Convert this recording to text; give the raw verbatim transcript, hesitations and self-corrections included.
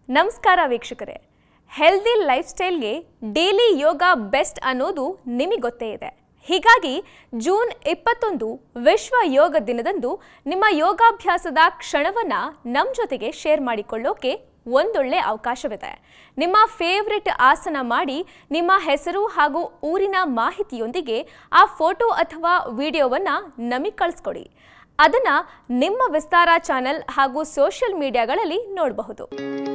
ನಮಸ್ಕಾರ ವೀಕ್ಷಕರೇ, healthy life ಸ್ಟೈಲ್ಗೆ ಡೈಲಿ ಯೋಗ ಬೆಸ್ಟ್ ಅನ್ನೋದು ನಿಮಗೆ ಗೊತ್ತೇ ಇದೆ. ಹೀಗಾಗಿ ಜೂನ್ ಇಪ್ಪತ್ತೊಂದು ವಿಶ್ವ ಯೋಗ ದಿನದಂದು ನಿಮ್ಮ ಯೋಗಾಭ್ಯಾಸದ ಕ್ಷಣವನ್ನು ನಮ್ಮ ಜೊತೆಗೆ ಶೇರ್ ಮಾಡಿಕೊಳ್ಳೋಕೆ ಒಂದೊಳ್ಳೆ ಅವಕಾಶವಿದೆ. ನಿಮ್ಮ ಫೇವ್ರೆಟ್ ಆಸನ ಮಾಡಿ ನಿಮ್ಮ ಹೆಸರು ಹಾಗೂ ಊರಿನ ಮಾಹಿತಿಯೊಂದಿಗೆ ಆ ಫೋಟೋ ಅಥವಾ ವಿಡಿಯೋವನ್ನು ನಮಗೆ ಕಳಿಸ್ಕೊಡಿ. ಅದನ್ನು ನಿಮ್ಮ ವಿಸ್ತಾರ ಚಾನೆಲ್ ಹಾಗೂ ಸೋಷಿಯಲ್ ಮೀಡಿಯಾಗಳಲ್ಲಿ ನೋಡಬಹುದು.